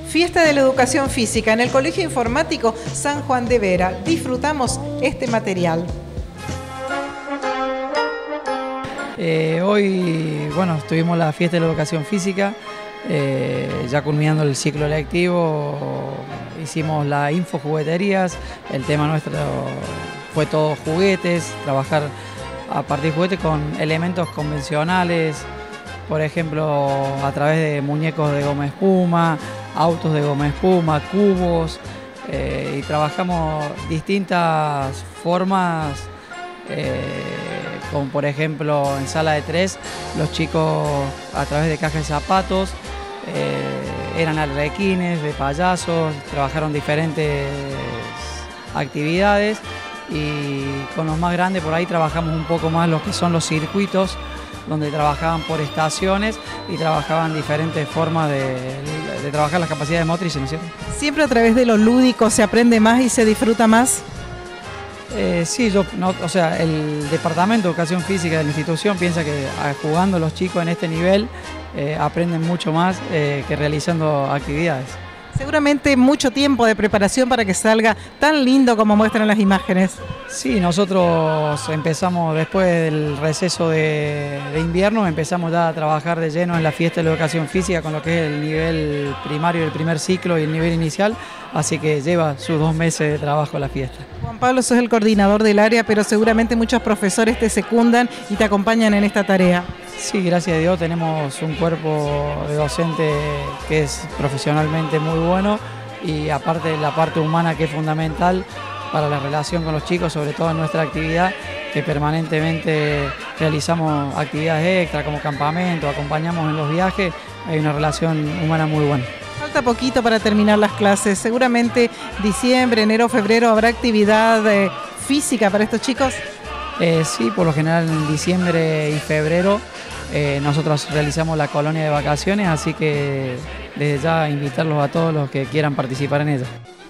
Fiesta de la Educación Física en el Colegio Informático San Juan de Vera. Disfrutamos este material. Hoy, tuvimos la Fiesta de la Educación Física, ya culminando el ciclo lectivo, hicimos la infojugueterías, el tema nuestro fue todo juguetes, trabajar a partir de juguetes con elementos convencionales, por ejemplo, a través de muñecos de goma espuma, autos de goma espuma, cubos, y trabajamos distintas formas, como por ejemplo en sala de 3, los chicos a través de cajas de zapatos, eran arlequines, de payasos, trabajaron diferentes actividades, y con los más grandes por ahí trabajamos un poco más lo que son los circuitos, donde trabajaban por estaciones y trabajaban diferentes formas de trabajar las capacidades motrices, ¿no es cierto? Siempre a través de lo lúdico se aprende más y se disfruta más. Sí, el Departamento de Educación Física de la institución piensa que jugando los chicos en este nivel aprenden mucho más que realizando actividades. Seguramente mucho tiempo de preparación para que salga tan lindo como muestran las imágenes. Sí, nosotros empezamos después del receso de invierno, empezamos ya a trabajar de lleno en la Fiesta de la Educación Física con lo que es el nivel primario, el primer ciclo y el nivel inicial, así que lleva sus 2 meses de trabajo la fiesta. Juan Pablo, sos el coordinador del área, pero seguramente muchos profesores te secundan y te acompañan en esta tarea. Sí, gracias a Dios tenemos un cuerpo de docente que es profesionalmente muy bueno, y aparte de la parte humana que es fundamental para la relación con los chicos, sobre todo en nuestra actividad, que permanentemente realizamos actividades extra como campamento, acompañamos en los viajes, hay una relación humana muy buena. Falta poquito para terminar las clases, seguramente diciembre, enero, febrero habrá actividad física para estos chicos. Sí, por lo general en diciembre y febrero nosotros realizamos la colonia de vacaciones, así que desde ya invitarlos a todos los que quieran participar en ella.